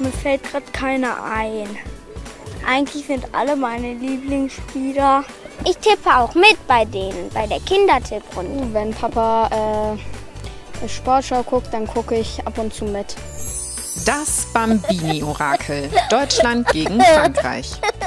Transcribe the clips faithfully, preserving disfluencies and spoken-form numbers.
mir fällt gerade keiner ein. Eigentlich sind alle meine Lieblingsspieler. Ich tippe auch mit bei denen, bei der Kindertipprunde. Wenn Papa äh, Sportschau guckt, dann gucke ich ab und zu mit. Das Bambini-Orakel. Deutschland gegen Frankreich.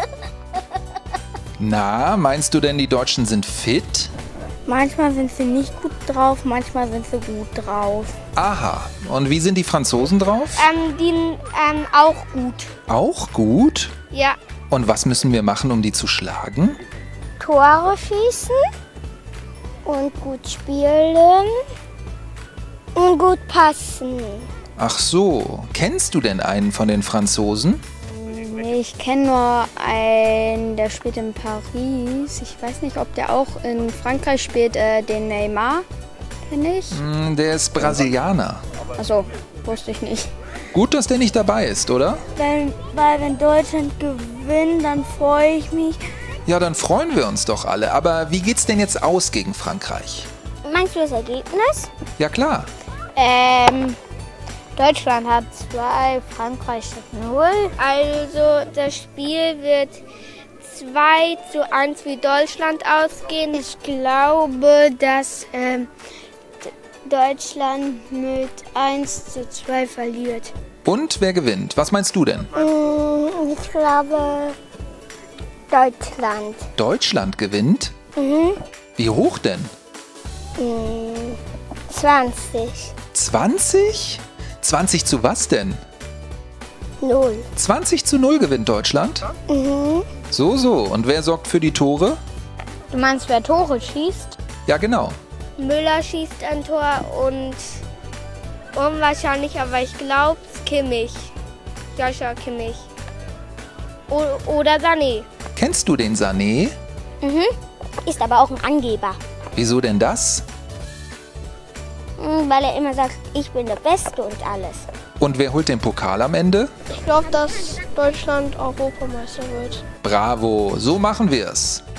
Na, meinst du denn, die Deutschen sind fit? Manchmal sind sie nicht gut drauf, manchmal sind sie gut drauf. Aha. Und wie sind die Franzosen drauf? Ähm, die ähm, auch gut. Auch gut? Ja. Und was müssen wir machen, um die zu schlagen? Tore schießen und gut spielen und gut passen. Ach so. Kennst du denn einen von den Franzosen? Nee, ich kenne nur einen, der spielt in Paris. Ich weiß nicht, ob der auch in Frankreich spielt, äh, den Neymar, kenne ich. Hm, der ist Brasilianer. Achso, wusste ich nicht. Gut, dass der nicht dabei ist, oder? Wenn, weil wenn Deutschland gewinnt, dann freue ich mich. Ja, dann freuen wir uns doch alle. Aber wie geht's denn jetzt aus gegen Frankreich? Meinst du das Ergebnis? Ja, klar. Ähm, Deutschland hat zwei, Frankreich hat null. Also das Spiel wird zwei zu eins für Deutschland ausgehen. Ich glaube, dass ähm, Deutschland mit eins zu zwei verliert. Und wer gewinnt? Was meinst du denn? Ich glaube, Deutschland. Deutschland gewinnt? Mhm. Wie hoch denn? zwanzig. zwanzig? zwanzig zu was denn? Null. zwanzig zu null gewinnt Deutschland? Mhm. So, so. Und wer sorgt für die Tore? Du meinst, wer Tore schießt? Ja, genau. Müller schießt ein Tor und unwahrscheinlich, aber ich glaube, Kimmich. Joshua Kimmich. O oder Sané. Kennst du den Sané? Mhm. Ist aber auch ein Angeber. Wieso denn das? Mhm, weil er immer sagt, ich bin der Beste und alles. Und wer holt den Pokal am Ende? Ich glaube, dass Deutschland Europameister wird. Bravo, so machen wir's.